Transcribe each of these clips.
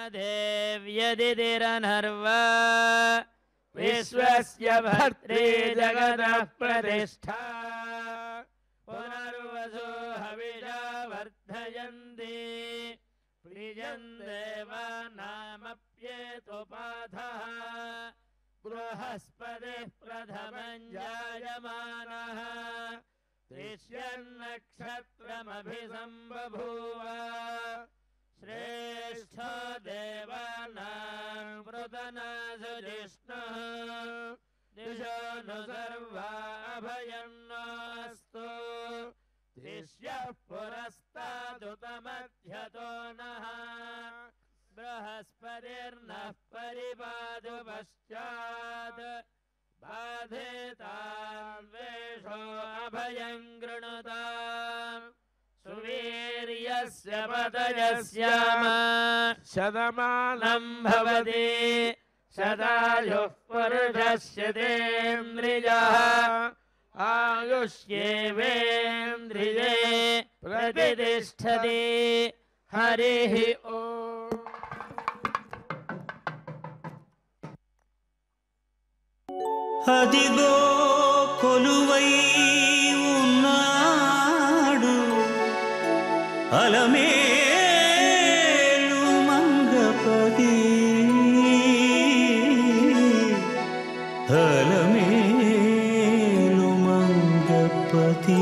देव्यदितिरनर्वा विश्वस्य भर्त्रे जगतः प्रतिष्ठा पुनर्वसो हविषा वर्धयन्ति प्रियं देवानामप्येतुपाधः बृहस्पतिः प्रथमं जायमानः त्रिष्यन्नक्षत्रमभिसम्बभूव श्रेष्ठो देवानां वृतनासु जिष्णुः दिशो नु सर्वा अभयन्नोऽस्तु त्रिष्यः पुरस्तादुतमध्यतो नः बृहस्पतिर्नः परिपातु पश्चात् बाधेतां वेषो अभयं गृणुताम् सुवीर्यस्य पतयस्याम शतमानं भवति शतायुः पुरुषस्यतेन्द्रियः आयुष्येवेन्द्रिये प्रतिष्ठति हरिः ओम्। అదిగో కొలువై ఉన్నాడు అలమేలు మంగపతి అలమేలు మంగపతి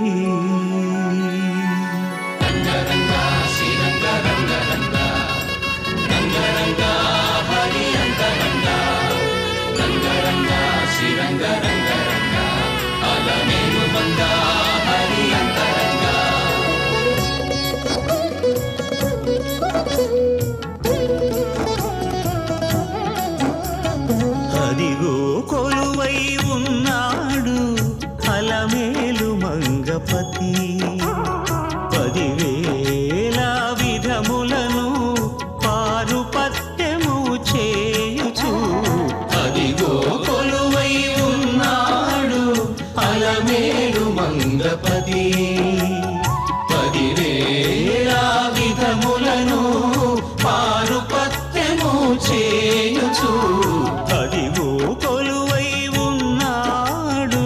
రంగరంగా శ్రీరంగరంగా రంగరంగా హరి అంతరంగా రంగరంగా శ్రీరంగరంగా అలమేలు మంగా హరి అంతరంగా అదిగో కొలువై ఉన్నాడు అలమేలు మంగపతి 10,000 విధములను పారుపత్యము చేయుచు అదిగో కొలువై ఉన్నాడు అలమేలు మంగపతి 10,000 విధములను పారుపత్యము చేయుచు అదిగో కొలువై ఉన్నాడు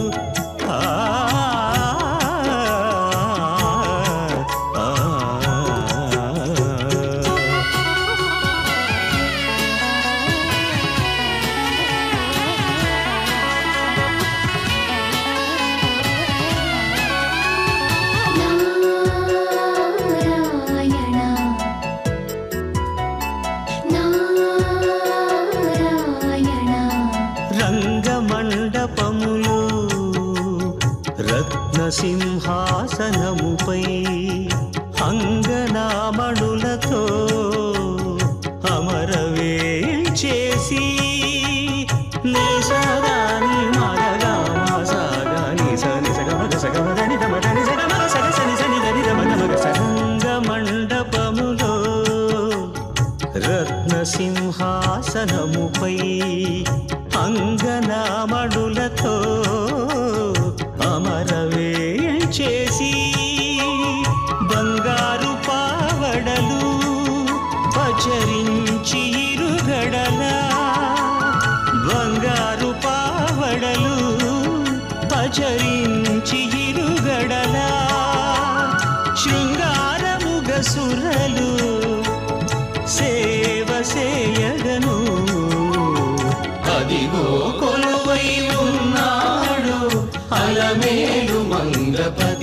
రంగమండపములో రత్నసింహాసనముపై అంగనామణులతో అమరవేల్చేసి నిసదాని మరగా మాసాగాని సని సగమగ సగమదని దమదని సగమగ సగసని సని దని దమదమగ రంగమండపములో రత్నసింహాసనముపై అంగనామణులతో అమరవేల్చేసి బంగారు పావడలు పచరించి ఇరుగడల బంగారు పావడలు పచరించి ఇరుగడల శృంగారముగ సురలు సేవ సేయగను అదిగో కొలువై ఉన్నాడు అలమేలు మంగపతి